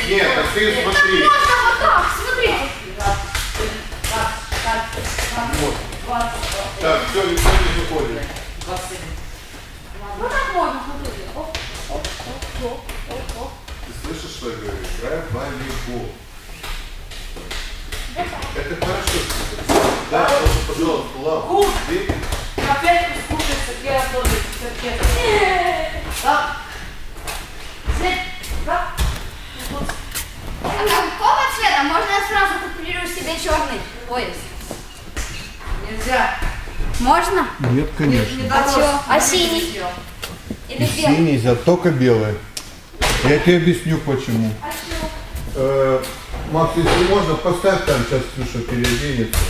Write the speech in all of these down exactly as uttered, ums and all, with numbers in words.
Нет, а ты смотри. Можно вот так, смотрите. Вот. Так, все, никто не выходит. Вот так можно, смотрите. Оп, оп, оп, оп, оп, оп. Ты слышишь, что я говорю? Играй в волейбол. Это хорошо. Да, просто, пожалуйста, ладно. Опять скушается, я тоже так. Так. А какого цвета? Можно я сразу куплирую себе черный пояс? Нельзя. Можно? Нет, конечно. А что? А синий? Или белый? Синий нельзя, только белый. Я тебе объясню почему. А что? Э, Макс, если можно, поставь там, сейчас Ксюша переоденется.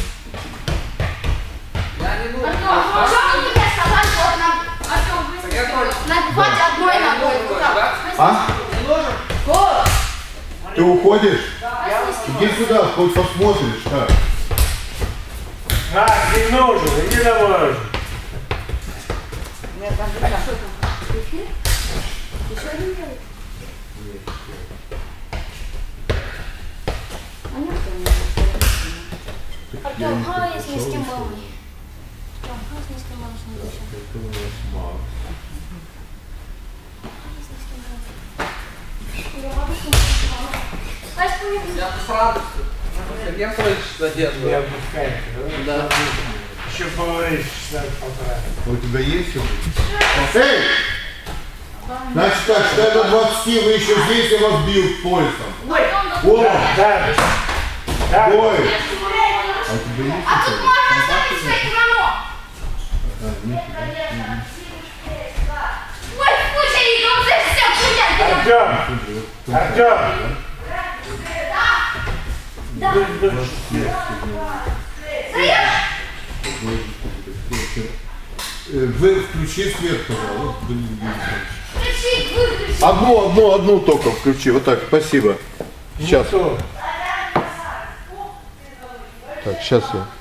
Я не буду. А что вы мне сказали, вот нам на хватит одной ногой. А? Не нужен? О! Ты уходишь? Иди сюда, хоть посмотришь. Так. А, не нужен, иди домой. Нет, там другая. Еще один белый? А нет, кто не Артем, хай, если с кем был. Артем, хай, если с кем был, что не еще. Это у нас Макс. Я тут с радостью. Я слышу, надежду. Не отпускай. Да. Еще поговоришь часа полтора. У тебя есть уже? Эй! Значит так, считай до двадцати, вы еще здесь, я вас бьют поясом. Ой! О! Да, да. Ой! А у тебя есть? А тут можно оставить свои кимоно. А, нет. Ой, слушай, ну ты все, Артем! Артем! Да. Вы включи свет, пожалуйста. Включи, выключи. Одну, одну, одну только включи. Вот так, спасибо. Сейчас. Что? Так, сейчас я.